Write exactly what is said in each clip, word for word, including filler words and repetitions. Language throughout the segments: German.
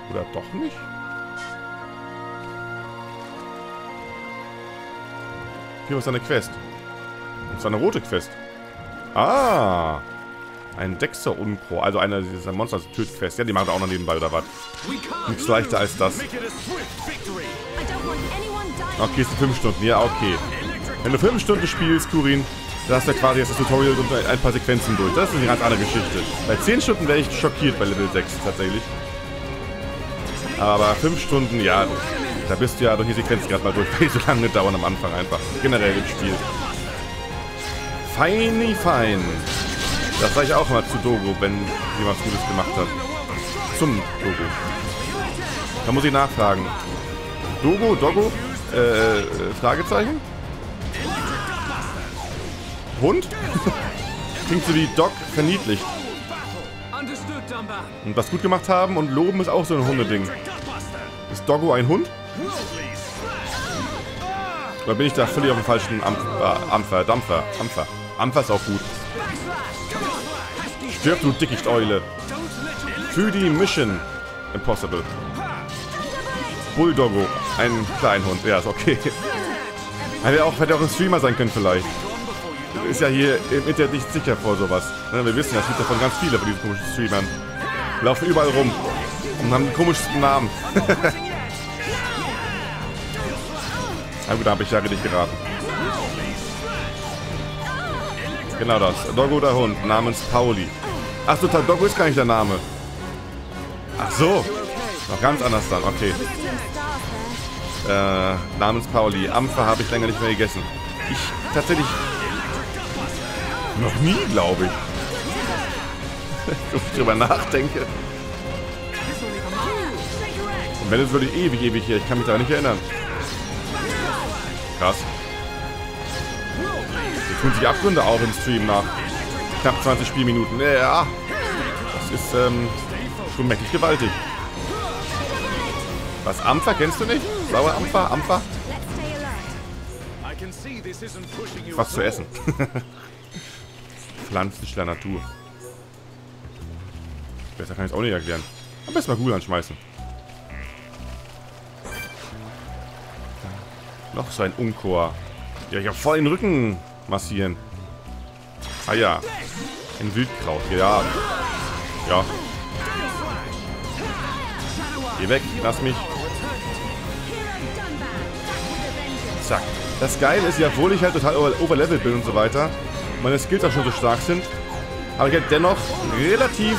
Oder doch nicht? Hier ist eine Quest. Und zwar eine rote Quest. Ah! Ein Dexter-Unkro. Also eine dieser Monster-Töt-Quest. Ja, die machen auch noch nebenbei, oder was? Nichts leichter als das. Okay, es sind fünf Stunden. Ja, okay. Wenn du fünf Stunden spielst, Kurin, dann hast du ja quasi jetzt das Tutorial und ein paar Sequenzen durch. Das ist eine ganz andere Geschichte. Bei zehn Stunden wäre ich schockiert bei Level sechs tatsächlich. Aber fünf Stunden, ja, da bist du ja durch die Sequenzen gerade mal durch. Weil die so lange dauern am Anfang einfach. Generell im Spiel. Feini fein. Das sage ich auch mal zu Dogo, wenn jemand Gutes gemacht hat. Zum Dogo. Da muss ich nachfragen. Dogo, Dogo, äh, Fragezeichen? Hund? Klingt so wie Dog verniedlicht. Und was gut gemacht haben und loben ist auch so ein Hundeding. Ist Doggo ein Hund? Oder bin ich da völlig auf dem falschen Ampfer, Ampfer, Dampfer, Ampfer. Ampfer ist auch gut. Stirb, du Dickicht-Eule. Für die Mission Impossible. Bulldoggo. Ein Kleinhund. Ja, ist okay. Hätte auch, hätte auch ein Streamer sein können vielleicht. Ist ja hier im Internet nicht sicher vor sowas. Wir wissen ja, es gibt davon ganz viele von diesen komischen Streamern. Laufen überall rum. Und haben die komischsten Namen. Na gut, da habe ich ja richtig geraten. Genau das. Doggo der Hund, namens Pauli. Achso, Doggo ist gar nicht der Name. Ach so. Noch ganz anders dann, okay. Äh, namens Pauli. Ampfer habe ich länger nicht mehr gegessen. Ich tatsächlich... Noch nie, glaube ich. Wenn ich drüber nachdenke. Und wenn es wirklich ewig, ewig hier. Ich kann mich daran nicht erinnern. Krass. Hier tun sich Abgründe auch im Stream nach knapp zwanzig Spielminuten. Ja, das ist ähm, schon mächtig gewaltig. Was, Ampfer kennst du nicht? Sauer Ampfer? Ampfer? Was zu essen. Pflanzlicher Natur. Besser kann ich es auch nicht erklären. Am besten mal Google anschmeißen. Noch so ein Unkor. Ja, ich hab voll den Rücken massieren. Ah ja. Ein Wildkraut. Ja. Ja. Geh weg. Lass mich. Zack. Das Geile ist ja, obwohl ich halt total overlevelt bin und so weiter, meine Skills auch schon so stark sind, habe ich halt dennoch relativ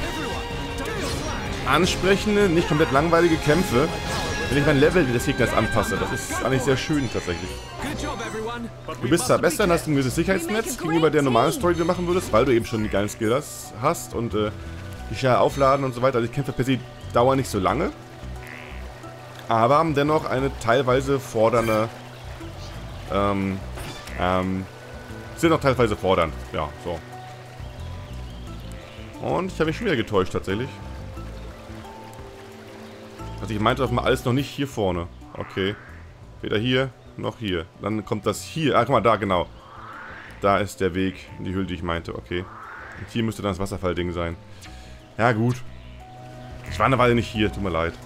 ansprechende, nicht komplett langweilige Kämpfe, wenn ich mein Level des Gegners anpasse. Das ist eigentlich sehr schön tatsächlich. Du bist zwar besser und hast ein gewisses Sicherheitsnetz gegenüber der normalen Story, die du machen würdest, weil du eben schon die geilen Skills hast und äh, die schnell aufladen und so weiter. Also die Kämpfe per se dauern nicht so lange, aber haben dennoch eine teilweise fordernde, ähm, ähm, sind auch teilweise fordernd. Ja, so. Und ich habe mich schon wieder getäuscht tatsächlich. Also ich meinte auf mal alles noch nicht hier vorne. Okay. Weder hier, noch hier. Dann kommt das hier. Ah, guck mal, da, genau. Da ist der Weg in die Höhle, die ich meinte. Okay. Und hier müsste dann das Wasserfallding sein. Ja, gut. Ich war eine Weile nicht hier. Tut mir leid.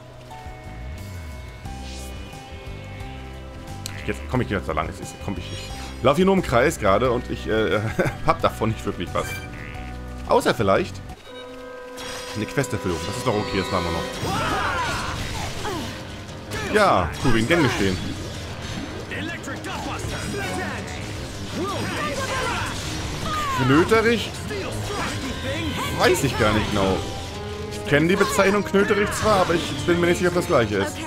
Jetzt komme ich jetzt da lang. Jetzt komme ich nicht. Ich laufe hier nur im Kreis gerade und ich äh, hab davon nicht wirklich was. Außer vielleicht eine Questerfüllung. Das ist doch okay, das machen wir noch. Ja, Kurin, gern geschehen. Knöterich? Weiß ich gar nicht genau. Ich kenne die Bezeichnung Knöterich zwar, aber ich bin mir nicht sicher, ob das gleiche ist.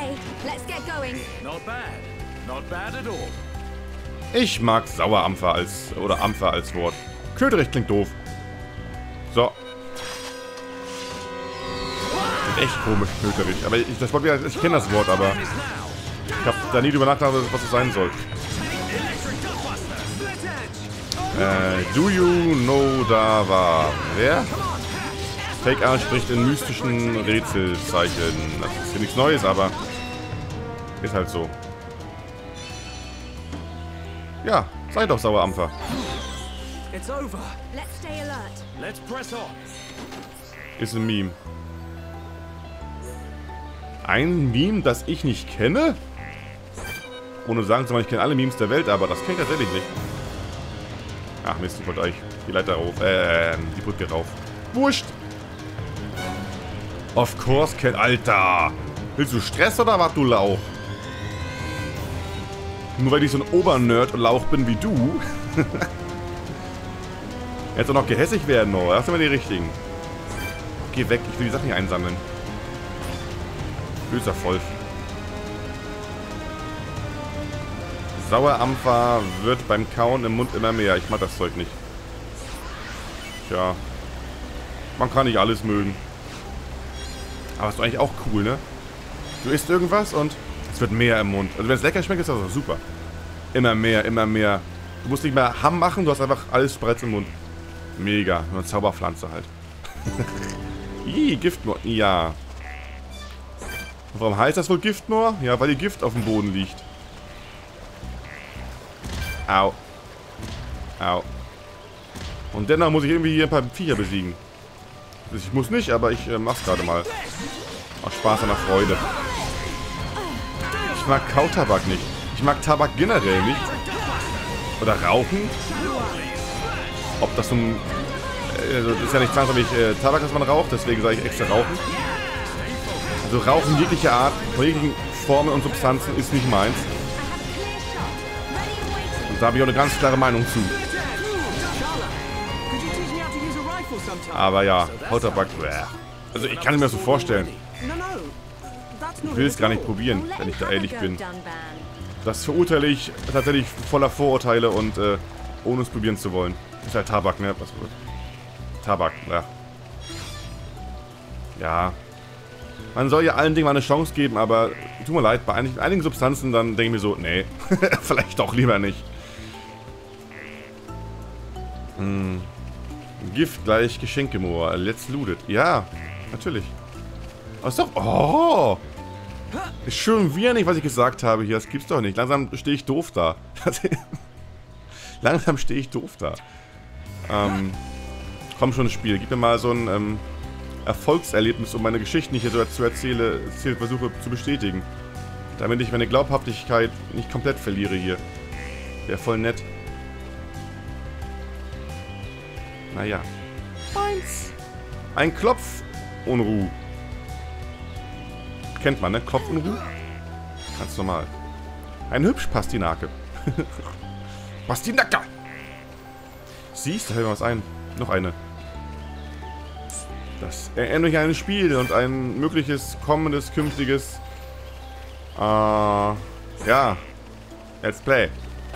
Ich mag Sauerampfer als, oder Ampfer als Wort. Knöterich klingt doof. So. Klingt echt komisch, Knöterich. Aber ich, das Wort, ich kenne das Wort, aber ich habe da nie drüber nachgedacht, was es sein soll. Äh, do you know da war wer? Fake A spricht in mystischen Rätselzeichen. Das ist ja nichts Neues, aber ist halt so. Ja, sei doch Sauerampfer. Ist ein Meme. Ein Meme, das ich nicht kenne? Ohne sagen zu wollen, ich kenne alle Memes der Welt, aber das kenne ich tatsächlich nicht. Ach Mist, ich wollte euch die Leiter rauf, äh, die Brücke rauf. Wurscht! Of course, kennt. Alter! Willst du Stress oder was, du Lauch? Nur weil ich so ein Obernerd und Lauch bin wie du. Jetzt auch noch gehässig werden, oh. Das sind immer die richtigen. Geh weg, ich will die Sachen hier einsammeln. Böser Wolf. Sauerampfer wird beim Kauen im Mund immer mehr. Ich mag das Zeug nicht. Tja. Man kann nicht alles mögen. Aber ist doch eigentlich auch cool, ne? Du isst irgendwas und es wird mehr im Mund. Also wenn es lecker schmeckt, ist das auch super. Immer mehr, immer mehr. Du musst nicht mehr Hamm machen, du hast einfach alles bereits im Mund. Mega. Nur eine Zauberpflanze halt. Ih, Giftmoor. Ja. Und warum heißt das wohl Giftmoor? Ja, weil die Gift auf dem Boden liegt. Au. Au. Und dennoch muss ich irgendwie hier ein paar Viecher besiegen. Ich muss nicht, aber ich äh, mach's gerade mal. Aus Spaß an der Freude. Ich mag Kautabak nicht. Ich mag Tabak generell nicht. Oder Rauchen. Ob das so ein... Also das ist ja nicht zwangsläufig äh, Tabak, das man raucht, deswegen sage ich extra Rauchen. Also Rauchen jeglicher Art, von jeglichen Formen und Substanzen ist nicht meins. Und da habe ich auch eine ganz klare Meinung zu. Aber ja, Kautabak, also ich kann mir das so vorstellen. Ich will es gar nicht probieren, wenn ich da ehrlich bin. Das verurteile ich tatsächlich voller Vorurteile und äh, ohne es probieren zu wollen. Ist halt Tabak, ne? Was wird? Tabak, ja. Ja. Man soll ja allen Dingen mal eine Chance geben, aber tut mir leid, bei einigen, einigen Substanzen dann denke ich mir so, nee, vielleicht doch lieber nicht. Hm. Gift gleich Geschenkemoor. Let's loot it. Ja, natürlich. Was doch? Oh! Ist schon wieder nicht, was ich gesagt habe hier. Das gibt's doch nicht. Langsam stehe ich doof da. Langsam stehe ich doof da. Ähm, komm schon, Spiel. Gib mir mal so ein ähm, Erfolgserlebnis, um meine Geschichten, die ich hier so erzähle, versuche zu bestätigen. Damit ich meine Glaubhaftigkeit nicht komplett verliere hier. Wäre voll nett. Naja. Eins. Ein Klopfunruh. Kennt man, ne? Klopfunruh? Ganz normal. Ein hübsch Pastinake. Pastinaka! Siehst du, da fällt mir was ein. Noch eine. Das erinnert mich an ein Spiel und ein mögliches, kommendes, künftiges... Äh... Ja. Let's play.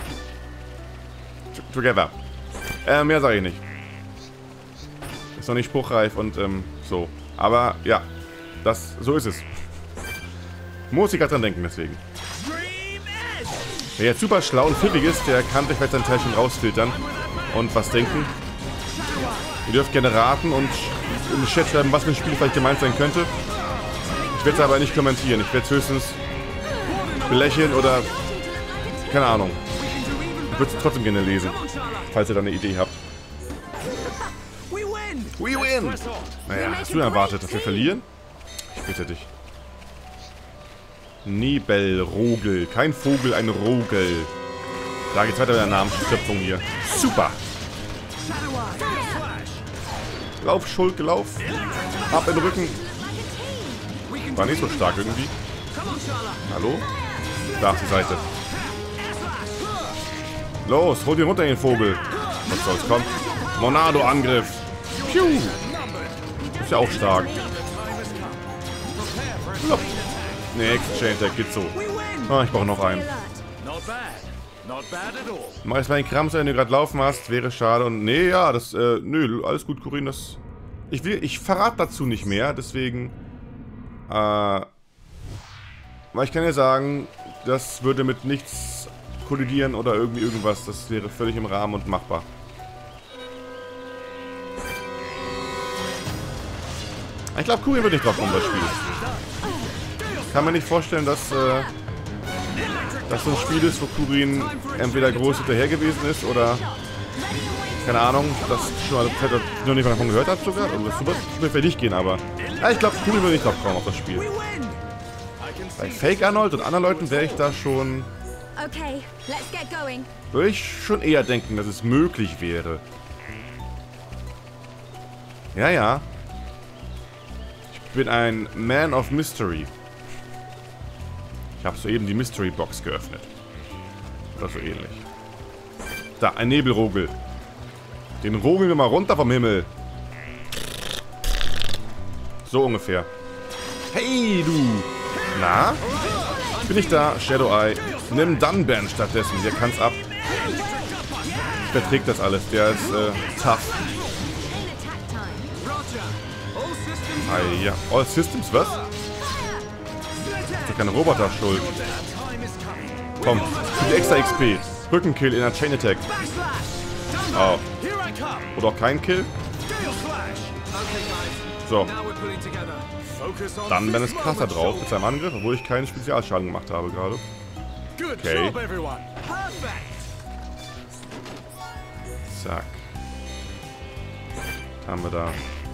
T together. Äh, mehr sage ich nicht. Ist noch nicht spruchreif und ähm, so. Aber ja, das, so ist es. Muss ich gerade dran denken, deswegen. Wer jetzt super schlau und pfiffig ist, der kann sich vielleicht seinen Teil schon rausfiltern und was denken. Ihr dürft gerne raten und in den Chat schreiben, was für ein Spiel vielleicht gemeint sein könnte. Ich werde es aber nicht kommentieren. Ich werde es höchstens belächeln oder... Keine Ahnung. Ich würde es trotzdem gerne lesen, falls ihr da eine Idee habt. We win! Naja, hast du erwartet, dass wir verlieren? Ich bitte dich. Nebelrogel. Kein Vogel, ein Rogel. Da geht's weiter mit der Namensschöpfung hier. Super! Lauf, Schulke, lauf! Ab in den Rücken! War nicht so stark irgendwie. Hallo? Da auf die Seite. Los, hol den runter, den Vogel. Was soll's, komm. Monado-Angriff. Piu. Ist ja auch stark. Ne, Exchange, der geht so. Oh, ich brauche noch einen. Mach jetzt mal den Kram, wenn du gerade laufen hast. Wäre schade. Und nee, ja, das, äh, nö, alles gut, Corinne. Das. Ich will, ich verrate dazu nicht mehr, deswegen. Äh. Weil ich kann ja sagen, das würde mit nichts kollidieren oder irgendwie irgendwas. Das wäre völlig im Rahmen und machbar. Ich glaube, Kurin wird nicht drauf kommen, das Spiel. Kann man nicht vorstellen, dass äh, das so ein Spiel ist, wo Kurin entweder groß hinterher gewesen ist oder keine Ahnung, das schon mal noch nicht mal davon gehört hat sogar. Und das wird vielleicht nicht gehen, aber ja, ich glaube, Kurin wird nicht drauf kommen auf das Spiel. Bei Fake Arnold und anderen Leuten wäre ich da schon... Okay, let's get going. Würde ich schon eher denken, dass es möglich wäre. Ja, ja. Ich bin ein Man of Mystery. Ich habe soeben die Mystery Box geöffnet. Oder so ähnlich. Da, ein Nebelrogel. Den rogeln wir mal runter vom Himmel. So ungefähr. Hey, du. Na? Bin ich da? Shadow Eye. Nimm Dunban stattdessen. Der kann's ab. Verträgt das alles. Der ist äh, tough. Ah, ja. All Systems, was? Ist doch keine Roboter schuld. Komm, für die extra X P. Rückenkill in einer Chain Attack. Oh. Oder auch kein Kill? So. Dann bin es krasser drauf mit seinem Angriff, obwohl ich keinen Spezialschaden gemacht habe gerade. Okay. Zack. Was haben wir da?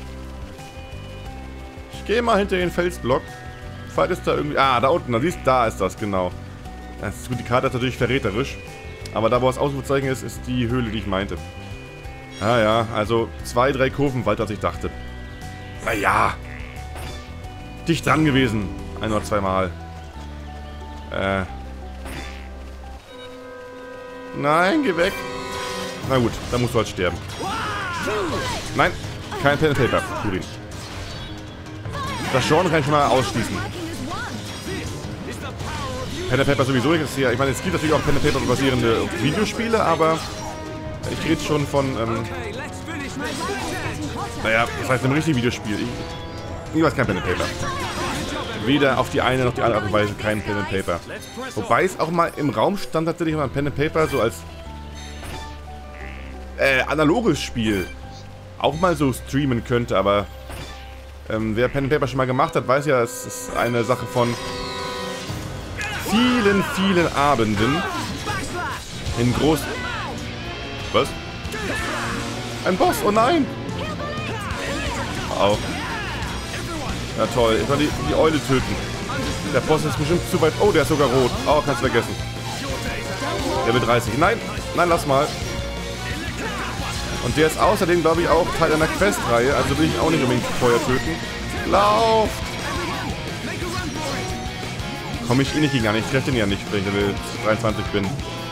Ich gehe mal hinter den Felsblock. Vielleicht ist da irgendwie... Ah, da unten. Da siehst du, da ist das, genau. Das ist gut, die Karte ist natürlich verräterisch. Aber da, wo das Ausrufezeichen ist, ist die Höhle, die ich meinte. Ah ja, also zwei, drei Kurven weiter, als ich dachte. Naja. Dicht dran gewesen. Ein oder zweimal. Äh. Nein, geh weg. Na gut, dann musst du halt sterben. Nein, kein Pen and Paper, Turin. Das Genre kann ich schon mal ausschließen. Pen and Paper sowieso nicht. Ich meine, es gibt natürlich auch Pen and Paper basierende Videospiele, aber ich rede schon von, ähm, naja, das heißt einem richtigen Videospiel. Ich, ich weiß kein Pen and Paper. Weder auf die eine noch die andere Art und Weise kein Pen and Paper. Wobei es auch mal im Raum stand tatsächlich mal ein Pen and Paper so als äh, analoges Spiel auch mal so streamen könnte, aber ähm, wer Pen and Paper schon mal gemacht hat, weiß ja, es ist eine Sache von vielen, vielen Abenden in groß... Was? Ein Boss, oh nein! Au. Ja toll, ich soll die, die Eule töten. Der Boss ist bestimmt zu weit... Oh, der ist sogar rot. Oh, kannst du vergessen. Level dreißig. Nein, nein, lass mal. Und der ist außerdem, glaube ich, auch Teil einer Questreihe. Also will ich auch nicht unbedingt Feuer töten. Lauf! Komme ich eh nicht gegen an. Ich treffe den ja nicht, wenn ich Level dreiundzwanzig bin.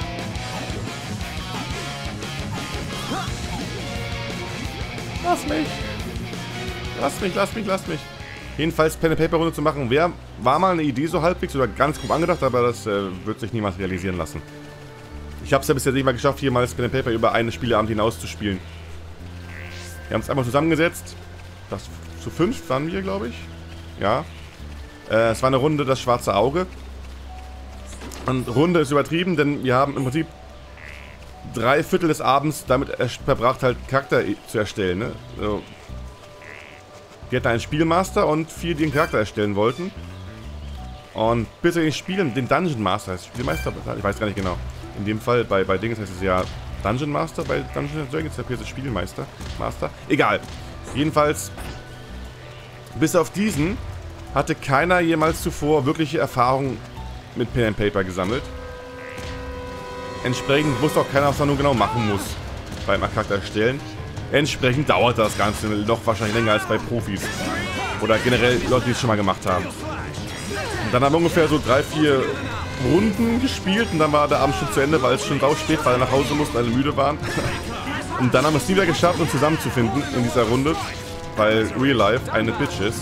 Lass mich! Lass mich, lass mich, lass mich. Jedenfalls Pen and Paper Runde zu machen, wär, war mal eine Idee so halbwegs oder ganz grob angedacht, aber das äh, wird sich niemals realisieren lassen. Ich habe es ja bisher nicht mal geschafft, hier mal das Pen and Paper über eine Spieleabend hinaus zu spielen. Wir haben es einmal zusammengesetzt. Das zu fünf waren wir, glaube ich. Ja. Äh, es war eine Runde das schwarze Auge. Und Runde ist übertrieben, denn wir haben im Prinzip drei Viertel des Abends damit verbracht, halt Charakter zu erstellen. Ne? Also, wir hatten einen Spielmaster und vier, die einen Charakter erstellen wollten. Und bis wir den Spielen, den Dungeon Master heißt Spielmeister, ich weiß gar nicht genau. In dem Fall, bei, bei Dings heißt es ja Dungeon Master, bei Dungeon and Dragons heißt es Spielmeister. Master. Egal. Jedenfalls, bis auf diesen hatte keiner jemals zuvor wirkliche Erfahrung mit Pen and Paper gesammelt. Entsprechend wusste auch keiner, was man nun genau machen muss beim Charakter erstellen. Entsprechend dauert das Ganze noch wahrscheinlich länger als bei Profis. Oder generell Leute, die es schon mal gemacht haben. Und dann haben wir ungefähr so drei, vier Runden gespielt und dann war der Abend schon zu Ende, weil es schon raus steht, weil wir nach Hause mussten, alle müde waren. Und dann haben wir es nie wieder geschafft, uns zusammenzufinden in dieser Runde, weil Real Life eine Bitch ist.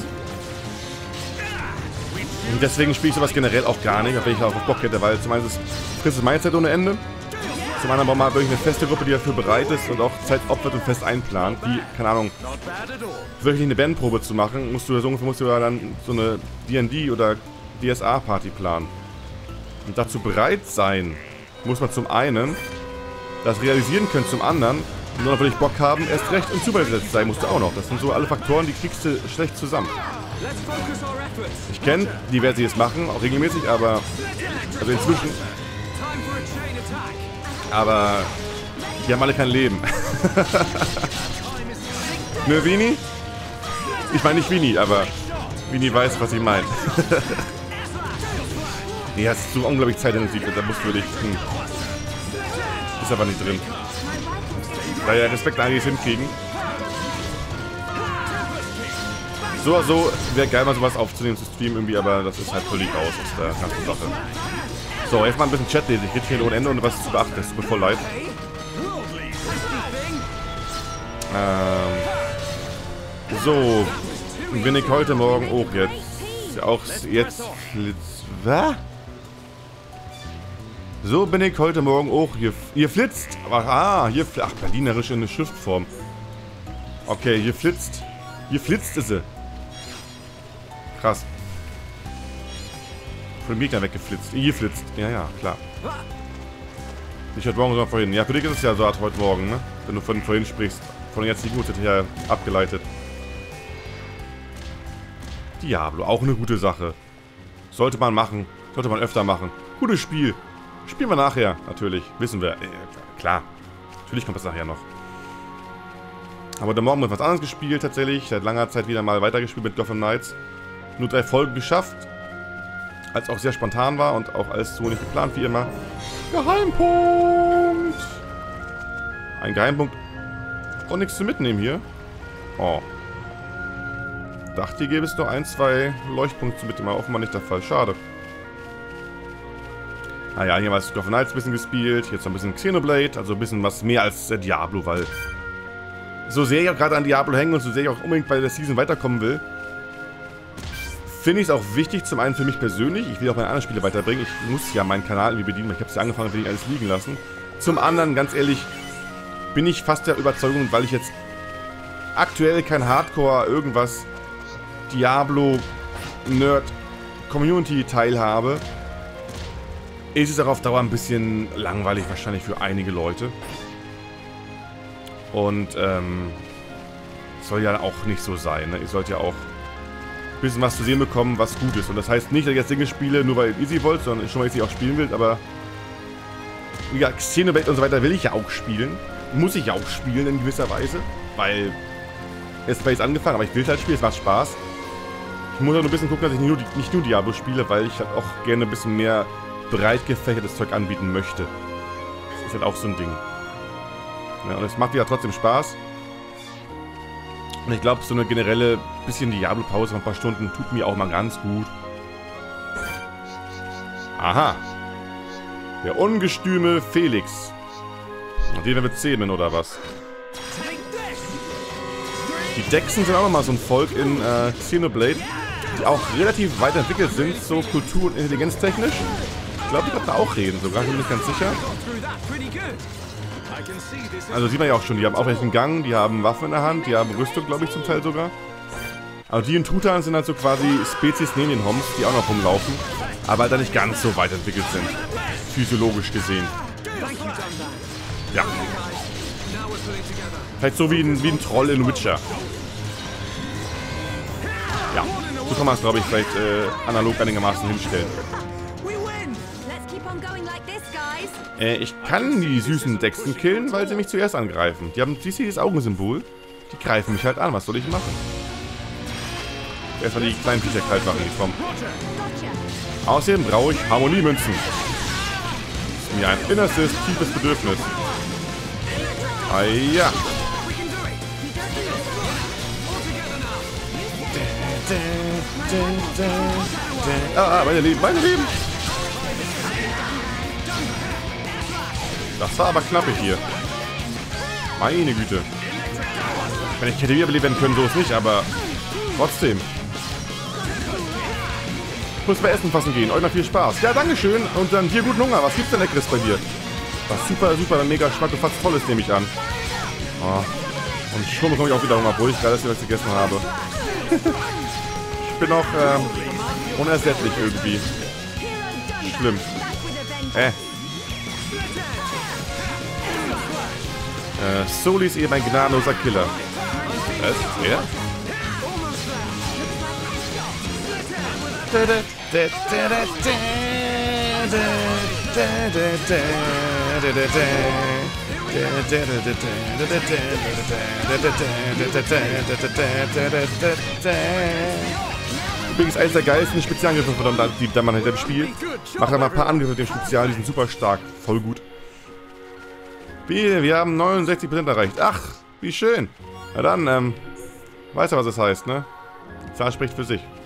Und deswegen spiele ich sowas generell auch gar nicht, wenn ich auch Bock hätte, weil zum einen ist es Mindset ohne Ende. Zum anderen braucht man wirklich eine feste Gruppe, die dafür bereit ist und auch Zeit opfert und fest einplant. Wie, keine Ahnung, wirklich eine Bandprobe zu machen, musst du so ungefähr musst du dann so eine D und D oder D S A-Party planen. Und dazu bereit sein, muss man zum einen das realisieren können, zum anderen, nur noch wirklich Bock haben, erst recht und zuverlässig sein musst du auch noch. Das sind so alle Faktoren, die kriegst du schlecht zusammen. Ich kenne diverse, die es machen, auch regelmäßig, aber also inzwischen. Aber die haben alle kein Leben. Ne, Vini? Ich meine nicht Vini, aber Vini weiß, was ich meine. Nee, das ist so unglaublich zeitintensiv, da musst du wirklich... Hm. Ist aber nicht drin. Daher Respekt an die es hinkriegen. So oder so wäre geil, mal sowas aufzunehmen, zu streamen irgendwie, aber das ist halt völlig aus aus der ganzen Sache. So, jetzt mal ein bisschen Chat lesen. Ich rede hier ohne Ende und was zu beachten. Das tut mir voll leid. Ähm, so, bin ich heute Morgen auch jetzt. Auch jetzt. Was? So bin ich heute Morgen auch. Hier, hier flitzt. Ah, hier. Ach, berlinerisch in der Schriftform. Okay, hier flitzt. Hier flitzt ist sie. Krass. Von dem Gegner weggeflitzt. Hier flitzt. Ja, ja, klar. Nicht heute Morgen, sondern vorhin. Ja, für dich ist es ja so Art heute Morgen, ne? Wenn du von vorhin sprichst. Von der jetzigen Uhrzeit her abgeleitet. Diablo, auch eine gute Sache. Sollte man machen. Sollte man öfter machen. Gutes Spiel. Spielen wir nachher, natürlich. Wissen wir. Äh, klar. Natürlich kommt das nachher noch. Aber heute Morgen wird was anderes gespielt, tatsächlich. Seit langer Zeit wieder mal weitergespielt mit Gotham Knights. Nur drei Folgen geschafft. Als auch sehr spontan war und auch alles so nicht geplant, wie immer. Geheimpunkt! Ein Geheimpunkt. Und nichts zu mitnehmen hier. Oh. Dachte, hier gäbe es nur ein, zwei Leuchtpunkte zu mitnehmen. Offenbar nicht der Fall. Schade. Naja, hier haben wir Gotham Knights ein bisschen gespielt. Jetzt noch ein bisschen Xenoblade. Also ein bisschen was mehr als äh, Diablo, weil... So sehr ich auch gerade an Diablo hänge und so sehr ich auch unbedingt bei der Season weiterkommen will, finde ich es auch wichtig, zum einen für mich persönlich, ich will auch meine anderen Spiele weiterbringen, ich muss ja meinen Kanal irgendwie bedienen, weil ich habe es ja angefangen, will ich alles liegen lassen. Zum anderen, ganz ehrlich, bin ich fast der Überzeugung, weil ich jetzt aktuell kein Hardcore irgendwas Diablo Nerd Community teilhabe, ist es auch auf Dauer ein bisschen langweilig wahrscheinlich für einige Leute. Und, ähm, soll ja auch nicht so sein, ne? Ihr sollt ja auch ein bisschen was zu sehen bekommen, was gut ist. Und das heißt nicht, dass ich jetzt Dinge spiele, nur weil ihr Easy wollt, sondern schon, weil ich sie auch spielen will, aber wie gesagt, Xenoblade und so weiter will ich ja auch spielen. Muss ich ja auch spielen in gewisser Weise, weil jetzt habe ich angefangen, aber ich will halt spielen, es macht Spaß. Ich muss auch noch ein bisschen gucken, dass ich nicht nur, nicht nur Diablo spiele, weil ich halt auch gerne ein bisschen mehr breit gefächertes Zeug anbieten möchte. Das ist halt auch so ein Ding. Ja, und es macht ja trotzdem Spaß. Und ich glaube, so eine generelle bisschen Diablo-Pause von ein paar Stunden tut mir auch mal ganz gut. Aha. Der ungestüme Felix. Und den werden wir zähmen, oder was? Die Dexen sind auch nochmal so ein Volk in äh, Xenoblade, die auch relativ weit entwickelt sind, so kultur- und intelligenztechnisch. Ich glaube, ich glaube da auch reden sogar, ich bin nicht ganz sicher. Also sieht man ja auch schon, die haben aufrechten Gang, die haben Waffen in der Hand, die haben Rüstung, glaube ich, zum Teil sogar. Also die in Tutan sind halt so quasi Spezies neben den Homs, die auch noch rumlaufen, aber halt da nicht ganz so weit entwickelt sind, physiologisch gesehen. Ja. Vielleicht so wie ein, wie ein Troll in Witcher. Ja, so kann man es, glaube ich, vielleicht äh, analog einigermaßen hinstellen. Äh, ich kann die süßen Dexen killen, weil sie mich zuerst angreifen. Die haben dieses Augensymbol. Die greifen mich halt an. Was soll ich machen? Erstmal die kleinen Viecher kalt machen, die kommen. Außerdem brauche ich Harmoniemünzen. Das ist mir ein innerstes, tiefes Bedürfnis. Ah ja. Ah, meine Leben, meine Leben. Das war aber knappe hier. Meine Güte. Wenn ich hätte wiederbelebt werden können, so ist nicht, aber trotzdem. Ich muss bei Essen fassen gehen. Euch noch viel Spaß. Ja, dankeschön. Und dann dir guten Hunger. Was gibt's denn Leckeres bei dir? Was super, super, mega Geschmack und fast voll ist, nehme ich an. Oh. Und schon bekomme ich auch wieder Hunger, obwohl ich gerade das was gegessen habe. Ich bin auch ähm, unersättlich irgendwie. Schlimm. Äh. Äh, Soli ist eben ein gnadenloser Killer. Was? Wer? Übrigens eines der geilsten Spezialangriffe, die da man halt spielt. Macht da mal ein paar Angriffe mit dem Spezial, die sind super stark. Voll gut. Wir, wir haben neunundsechzig Prozent erreicht. Ach, wie schön. Na dann, ähm, weißt du, was das heißt, ne? Die Zahl spricht für sich.